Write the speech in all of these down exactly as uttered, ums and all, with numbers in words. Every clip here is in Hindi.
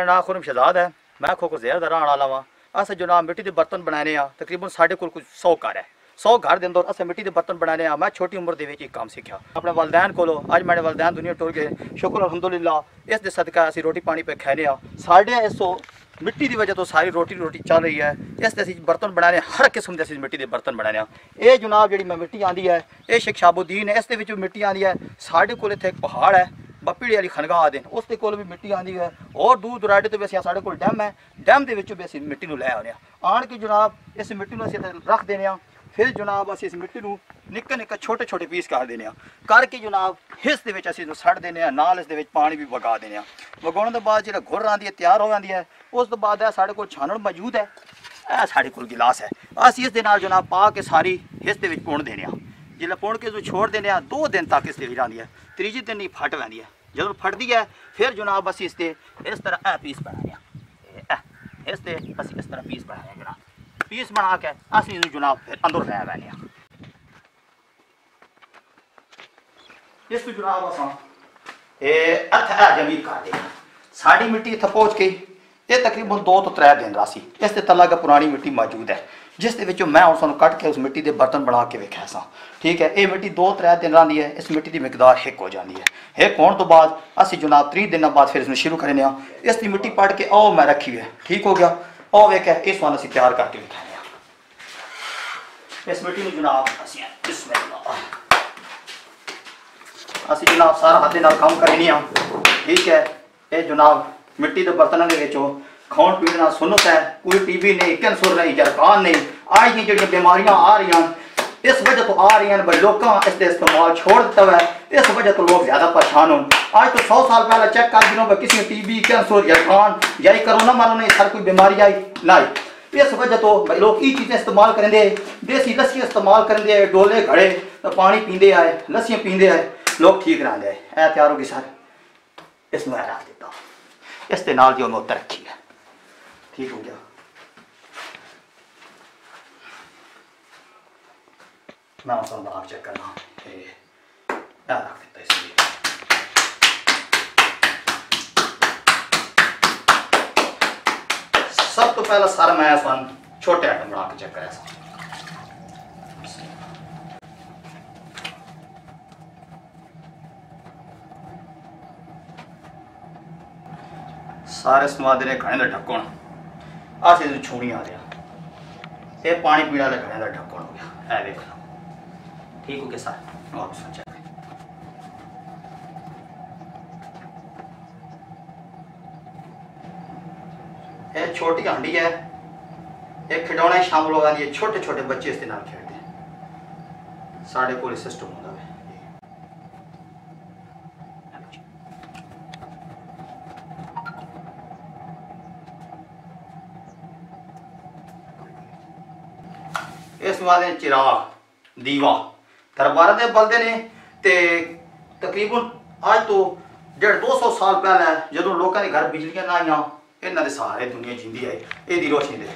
मेरा नाम खुरम शहजाद है, मैं खो को ज़ेर दा रहने वाला वा। अस जनाब मिट्टी के बर्तन बनाने आ, तकरीबन साढ़े कोल कुछ सौ घर है। सौ घर के अंदर अस मिट्टी के बर्तन बनाने आ। मैं छोटी उम्र के काम सीखा अपने वालदैन को। अज मेरे वालदैन दुनिया टुर गए, शुक्र अल्हम्दुलिल्लाह। इस सदका असी रोटी पानी पे खाने आ। साढ़े इस मिट्टी की वजह तो सारी रोटी रोटी चल रही है। इस असी बर्तन बनाने, हर किस्म के मिट्टी के बर्तन बनाने। ये जनाब जी मैं मिट्टी आँदी है, ये शेख शाबुद्दीन है, इस मिट्टी आँदी है। साढ़े को इत्थे एक पहाड़ है, बप्पीड़ी वाली खनगा आदि, उस कोल भी मिट्टी आँदी है। और दूर दुराडे तो भी असं साढ़े को डैम है, डैम के भी असी मिट्टी लै आने आन के जनाब इस मिट्टी को असीं रख देने। फिर जनाब असीं इस मिट्टी को निक्के निक्के छोटे छोटे पीस कर देने करके जनाब हिस दे विच असीं सड़ देने नाल इस दे विच पानी भी वगा देने। वगाने तो बाद जो घुर आँदी है तैयार हो जाती है। उस तो बाद साढ़े को छानण मौजूद है, यह साढ़े को गिलास है। असीं इस दे नाल जनाब पा के सारी हिस दे विच पुण देने। जिसले पुण के छोड़ देने दो दिन तक इस रही है, त्रीजे दिन ही फट पैंदी है। जो फटती है फिर जनाब असीं इस इस तरह ए पीस बनाने, इस असीं इस तरह पीस बनाने जनाब। पीस बना के असीं जनाब फिर अंदर लै लैने। इस जनाब असां अर्थ है जमीन कर देना। साड़ी मिट्टी इत्थे पहुँच गई, ये तकरीबन दो तो त्रै दिन रासी इस तला का पुरानी मिट्टी मौजूद है, जिस दे मैं हुण तुहानूं कट के उस मिट्टी के बर्तन बना के वेख्या सा। ठीक है, ये मिट्टी दो त्रै दिन रही है। इस मिट्टी की मिकदार हिक हो जाती है। हिक होने तो बाद असीं जनाब त्रीह दिनों बाद फिर इसमें शुरू करने। इसकी मिट्टी पड़ के आओ मैं रखी है, ठीक हो गया। आओ वेख्या इस वाल असीं तैयार करके वेखाने। इस मिट्टी में जनाब असीं असीं जनाब सारा हाथ नाल काम करने। ठीक है, ये जनाब मिट्टी के बर्तनों के खाण पीने का सुन्नत है। कोई टीबी नहीं, कैंसर नहीं, जरकान नहीं। आज की जो बीमारियां आ रही हैं इस वजह तो आ रही हैं भाई लोगों इसका इस्तेमाल छोड़ दिता है। इस वजह तो लोग ज़्यादा परेशान हो। आज तो सौ साल पहले चेक कर दिनों किसी ने टीबी कैंसर जरकान या करोना मारो नहीं, सर कोई बीमारी आई ना। इस वजह तो भाई लोग ये चीज़ें इस्तेमाल करेंगे, देसी लस्सी इस्तेमाल करेंगे, डोले घड़े तो पानी पींदे आए, लस्सियाँ पींदे आए, लोग ठीक रहते हैं। ऐ तैयार होगी सर, इसमें रख देता इस नाल जो मैं रखी है। ठीक हो गया। मैं आप चेक करना रख देता इसलिए। सब तो पहला सर मैं सन छोटे आइटम बना के चेक कराया। सारे समाज ने घड़े का ढक्कन अस छूनी आ रहा, ये पानी पीने वाले घड़े का ढक्कन हो गया। ए देख लो, ठीक हो गया सर। और सोचा ये छोटी हांडी है, एक खिडौने शामिल हो जाती है। छोटे छोटे बच्चे इसके नाल खेलते हैं। साढ़े को सिस्टम होता है। इस वाले चिराग दीवा दरबार के बलते ने। ते तकरीबन आज तो डेढ़ दो सौ साल पहले जो लोगों के घर बिजलियां ना आईया, इन्होंने सहारे दुनिया जींदी है यदी रोशनी दे।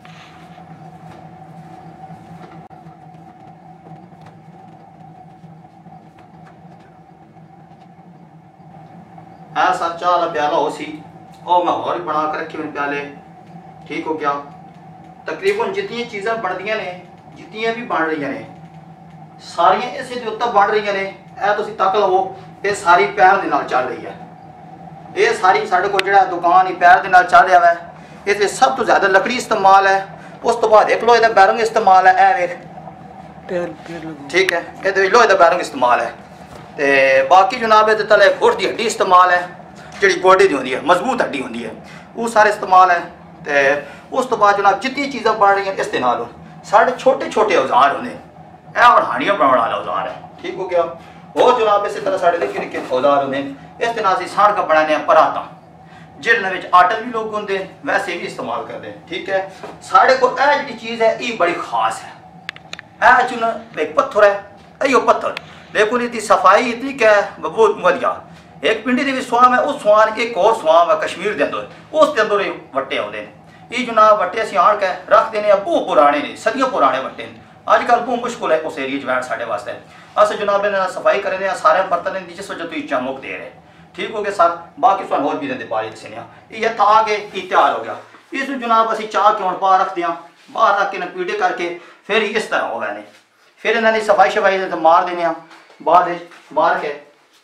ऐसा चाह का प्याला हो सी और मैं और बना कर रखी मैंने प्याले। ठीक हो गया। तकरीबन जितनी चीज़ें बनदियां ने, जितनी भी बन रही ने, सारियां इस उत्ते बन रही ने। यह तुम तक लवो, ये सारी पैर के नाल चल रही है। ये सारी साढ़े को जो दुकान ही पैर के नाल चल रहा है। इस सब तो ज़्यादा लकड़ी इस्तेमाल है। उस तो बाद देख लो ये बैरंग इस्तेमाल है। ए वेख, ठीक है, ये लोहे का बैरंग इस्तेमाल है। तो बाकी जनाब ये तले गुट की हड्डी इस्तेमाल है, जी गोडे की होंगी है, मजबूत हड्डी होंगी है, वो सारे इस्तेमाल है। तो उस तो बाद जनाब जितनी चीज़ें बन रही हैं इस नाल साढ़े छोटे छोटे औजार होने, यह बढ़ानियाँ बनाने वाला औजार है। ठीक हो गया। और जनाब इस तरह साढ़े निक्के निक्के औजार होने, इस तरह से साड़ का बनाने पराता जिन्हें आटल भी लोग होंगे वैसे भी इस्तेमाल करते हैं। ठीक है, साढ़े को यह जी चीज़ है ये बड़ी खास है। यह चुन एक पत्थर है, यो पत्थर लेकिन इसकी सफाई इतनी क्या है बहुत वधिया। एक पिंडी के स्वाम है, उस स्वान एक और स्वाम है कश्मीर के अंदर, उसके अंदर ये वट्टे आते हैं। ये जनाब वट्टे असीं आण के रख देने, बहुत पुराने ने, सदियों पुराने वट्टे हैं। अजकल बहुत मुश्किल है उस एरिए बैठ साढ़े वास्ते। अस जनाब सफाई करें सारे बर्तन जिस वजह तो चमक दे रहे। ठीक हो गया सर। बाकी तुम होर भी देंगे बारी दसने ये था कि तैयार हो गया। इस जनाब असी चाह के हम बाहर रखते हैं, बाहर रख के न पीड़े करके फिर इस तरह हो गए। फिर इन्होंने सफाई शफाई तो मार देने बाद मार के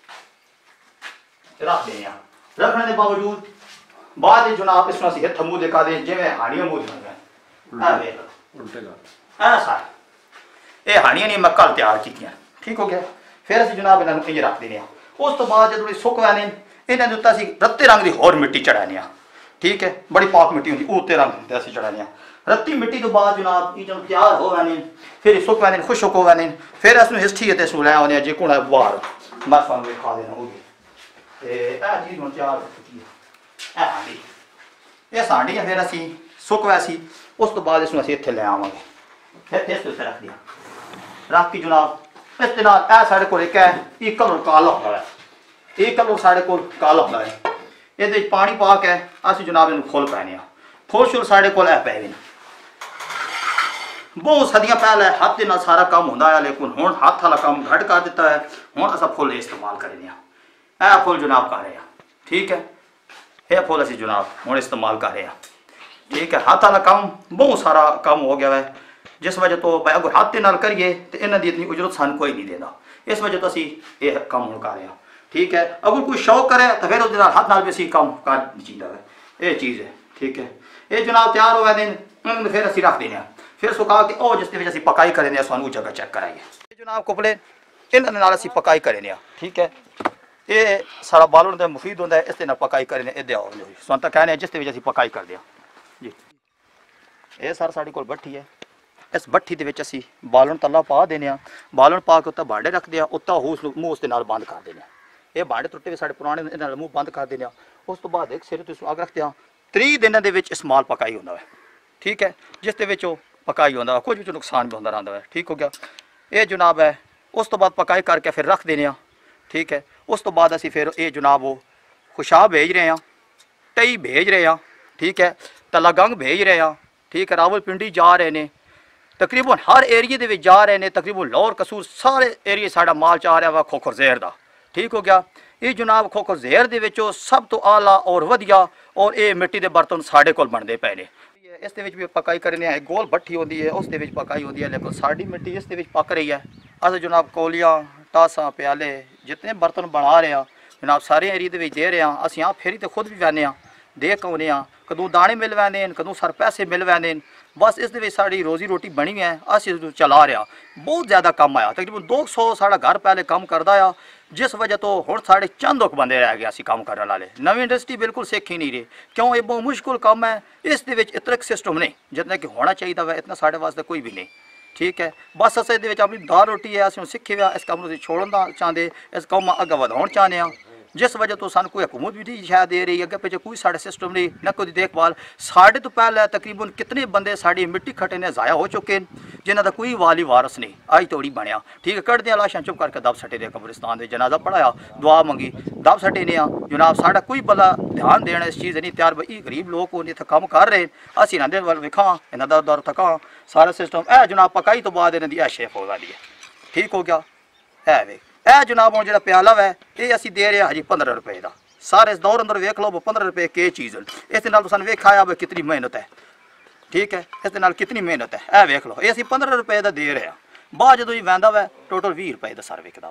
रख देने। रखने के बावजूद बाद जनाब इसमें असं हथ मूँह दिखा दें जिमें हानियां मूँह सर ये हानियां नहीं मैं कल तैयार की। ठीक हो गया। फिर असं जनाब इन्होंने रख देने। उस तो बाद जो सुक वैने इन्हें उत्ते असी रत्ते रंग की होर मिट्टी चढ़ाने। ठीक है, बड़ी पाक मिट्टी होंगी उत्ते रंग असी चढ़ाने। रत्ती मिट्टी तो बाद जनाब ये जब तैयार हो वैने फिर सुक वैने खुशक हो वैने फिर असू हिस्ठी है इसमें लै आने जे कुण बाहर मैं थोड़ा खा देना होगी। चीज़ हम तैयार हो चुकी है हांडी। ये सांडी है फिर असी सुक वैसी उस तो बाद इसमें असी इत्थे लै आवांगे। फिर इस उत्ते रख दिया रख के जनाब इस साढ़े को एक है एक कलर काला होता है। एक कलर साढ़े को काला होता है। ये पानी पा के असं जनाब इन फुल पैने फुल शुल साढ़े को पै गए। बहुत सदियां पहले हाथ के सारा काम होंदा है लेकिन हुण हाथ वाला काम घट कर दिता है। हुण असां फुल इस्तेमाल करें ए फुल जनाब कर रहे हैं। ठीक है, यह फुल असी जनाब हुण इस्तेमाल कर रहे हैं। ठीक है, हाथ वाला काम बहुत सारा काम हो गया है जिस वजह तो भाई अगर हाथ नाल करिए तो इन्हों की इतनी उजरत सानू कोई नहीं देता। इस वजह तो असी ये काम हम कर रहे हैं। ठीक है, अगर कोई शौक करे तो फिर उसके हाथ नाल भी असी काम कर चीज़ है ये चीज़ है। ठीक है, ये जनाब तैयार हो गए दिन फिर असी रख देने फिर सुखा के ओ जिस असी पकाई करें सानू जगह चेक कराइए जनाब कुपले इन्होंने असी पकाई करें। ठीक है, ये सारा बालन तो मुफीद होंगे इस पकाई करें इधे आओ सुन तो कहने जिस असी पकाई कर दें जी। ये सर साड़ी को भट्ठी है। इस भट्ठी के असी बालन तला पा देने बालन पा के उत्ते भांडे रखते हैं उत्ता हूस मूँह उसके बंद कर देने। ये भांडे टुटे हुए साढ़े पुराने इन्होंने मूँह बंद कर देने। उस तो बाद एक सिर तो अग रखते हैं त्री दिन के माल पकाई होंगे। ठीक है, जिस पकाई होंगे कुछ भी नुकसान भी होंगे रहता है। ठीक हो गया। ये जनाब है उस तो बाद पकाई करके फिर रख देने। ठीक है, उस तो बाद असी फिर ये जनाब वो खुशाब भेज रहे हैं टई भेज रहे हैं। ठीक है, तलागंग भेज रहे हैं। ठीक है, रावलपिंडी जा रहे हैं तकरीबन हर एरिए के जा रहे हैं तकरीबन लाहौर कसूर सारे एरिए साड़ा माल चाह रहा वा खोखर जहर का। ठीक हो गया। ये जनाब खोखर जहर के सब तो आला और वधिया और ये मिट्टी के बर्तन साढ़े को बनते पे ने। इस भी पकाई करने गोल भट्ठी होती है उस पकाई होती है लेकिन साड़ी मिट्टी इस पक रही है। अस जनाब कौलियाँ टासा प्याले जितने बर्तन बना रहे हैं जनाब सारे एरिए दे रहे हैं। अस यहाँ फेरी तो खुद भी वैने दे के आने कदों दाने मिल वैने कदों सर पैसे मिल वैने बस इस साड़ी रोजी रोटी बनी है अस इस चला रहा। बहुत ज़्यादा कम आया तकरीबन दो सौ साढ़ा घर पहले कम करता आ जिस वजह तो हुण साढ़े चंद लोग बंदे रह गए असी काम करने वाले। नवी इंडस्ट्री बिल्कुल सीख ही नहीं रही क्यों ये बहुत मुश्किल काम है। इस इतना सिस्टम नहीं जितना कि होना चाहिए वह इतना साढ़े वास्ते कोई भी नहीं। ठीक है, बस अस ये अपनी दाल रोटी है असं सीखे हुआ इस काम छोड़ना चाहते इस काम अगर बढ़ाना चाहते हैं जिस वजह तो सू कोई हुकूमत भी नहीं शायद दे रही अगे पिछले कोई साढ़े सिस्टम नहीं न कोई देखभाल। साढ़े तो पहले तकरीबन कितने बंदे साड़ी मिट्टी खट्टे ने ज़ाया हो चुके हैं जिन्हों का कोई वाली वारस नहीं अज तोड़ी बनया। ठीक है, कटद लाशां चुप करके दब सटे दे कब्रिस्तान के जनाजा पढ़ाया दुआ मंगी दब सटे ने जनाब साढ़ा कोई बला ध्यान देना इस चीज़ नहीं तैयार भाई गरीब लोग इतने काम कर रहे अस इन्होंने वाल विखा इन्हों का दर थका सारा सिस्टम ए जनाब पकाई तो बाद इन्हों की शेफ हो वाली है। ठीक हो गया। है वे ए जनाब हम जो प्याला है ये असी दे रहे हैं हजी पंद्रह रुपए का सारे इस दौर अंदर वेख लो पंद्रह रुपए के चीज़ इस सू वेखाया भाई कितनी मेहनत है। ठीक है, इस कितनी मेहनत है ए वेख लो ये असी पंद्रह रुपए का दे रहे हैं बाद जो वहदा वै टोटल भी रुपए का सर विकता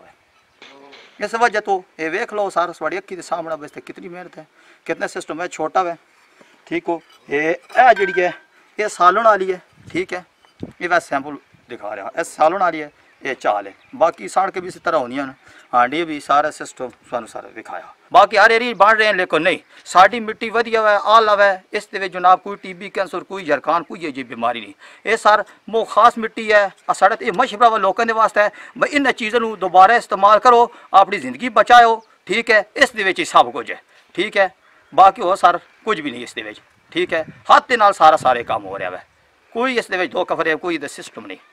वै। इस वजह तो ये वेख लो सारा साड़ी अखी के सामने बस कितनी मेहनत है कितने सिस्टम है छोटा वै। ठीक हो, ये जी है ये सालन वाली है। ठीक है, ये वैसे सैंपल दिखा रहा है सालन वाली है ये चाल है बाकी सड़क भी इसी तरह होंगे हांडी भी सारा सिस्टम सानू सारा दिखाया बाकी हर एरिया बन रहे हैं लेकिन नहीं साड़ी मिट्टी वधिया है आला है इस जनाब कोई टीबी कैंसर कोई जरखान कोई जी बीमारी नहीं। ये सर वो खास मिट्टी है साढ़े ये मशवरा वा लोगों के वास्ते भाई इन चीज़ों दोबारा इस्तेमाल करो अपनी जिंदगी बचाओ। ठीक है, इस सब कुछ है। ठीक है, बाकी हो सर कुछ भी नहीं इस। ठीक है, हाथ के नाल सारा सारे काम हो रहा है कोई इस धोखा फरे कोई सिस्टम नहीं।